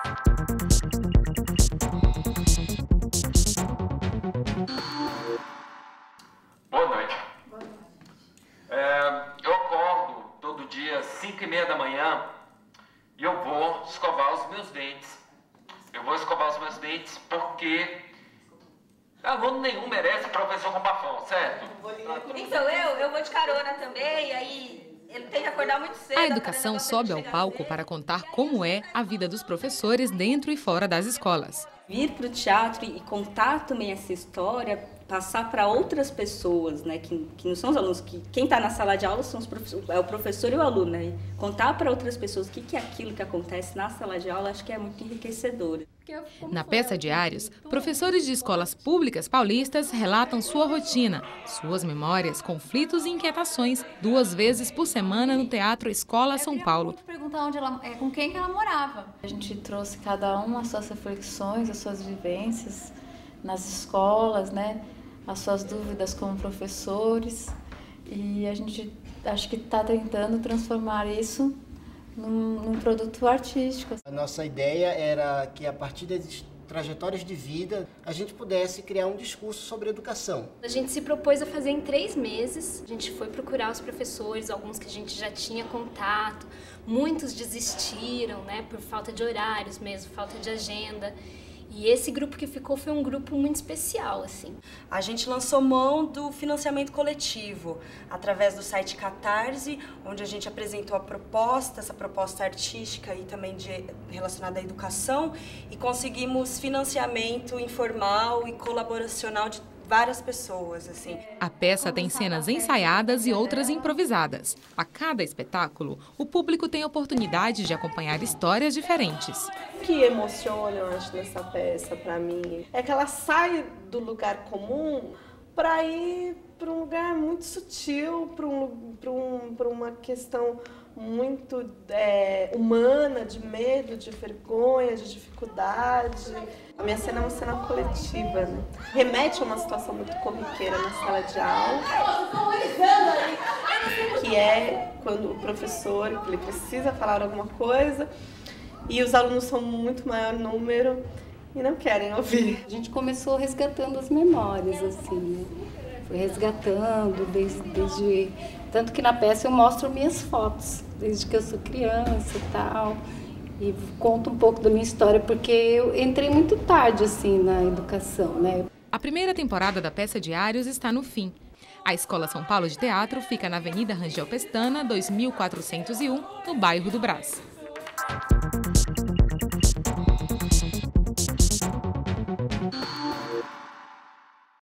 Boa noite. Eu acordo todo dia às 5h30 da manhã e eu vou escovar os meus dentes. Porque aluno nenhum merece professor com bafão, certo? Então eu vou de carona também, e aí ele tem que acordar muito cedo. A educação sobe ao palco para contar como é a vida dos professores dentro e fora das escolas. Vir para o teatro e contar também essa história, passar para outras pessoas, né, que não são os alunos, que quem está na sala de aula são é o professor e o aluno, né? E contar para outras pessoas o que é aquilo que acontece na sala de aula, acho que é muito enriquecedor. Na peça Diários, professores de escolas públicas paulistas relatam sua rotina, suas memórias, conflitos e inquietações 2 vezes por semana no Teatro Escola São Paulo. Eu queria perguntar com quem que ela morava. A gente trouxe cada uma as suas reflexões, as suas vivências nas escolas, né? As suas dúvidas como professores, e a gente acho que está tentando transformar isso num produto artístico. A nossa ideia era que, a partir das trajetórias de vida, a gente pudesse criar um discurso sobre educação. A gente se propôs a fazer em 3 meses. A gente foi procurar os professores, alguns que a gente já tinha contato. Muitos desistiram, né, por falta de horários mesmo, falta de agenda. E esse grupo que ficou foi um grupo muito especial, assim. A gente lançou mão do financiamento coletivo através do site Catarse, onde a gente apresentou essa proposta artística e também relacionada à educação, e conseguimos financiamento informal e colaboracional de várias pessoas, assim. A peça tem cenas ensaiadas e outras improvisadas. A cada espetáculo, o público tem a oportunidade de acompanhar histórias diferentes. O que emociona, eu acho, nessa peça, para mim, é que ela sai do lugar comum para ir para um lugar muito sutil, para uma questão muito humana, de medo, de vergonha, de dificuldade. A minha cena é uma cena coletiva, né? Remete a uma situação muito corriqueira na sala de aula, que é quando o professor ele precisa falar alguma coisa e os alunos são muito maior número e não querem ouvir. A gente começou resgatando as memórias, assim, né? Foi resgatando desde... Tanto que na peça eu mostro minhas fotos, desde que eu sou criança e tal. E conto um pouco da minha história, porque eu entrei muito tarde, assim, na educação, né? A primeira temporada da peça Diários está no fim. A Escola São Paulo de Teatro fica na Avenida Rangel Pestana, 2401, no bairro do Brás.